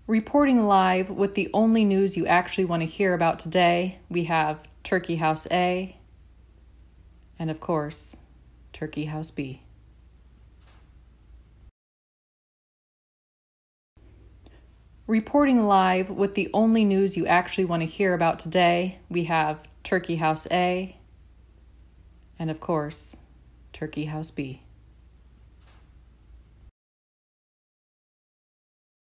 Reporting live with the only news you actually want to hear about today, we have Turkey House A and, of course, Turkey House B. Reporting live with the only news you actually want to hear about today, we have Turkey House A and, of course, Turkey House B.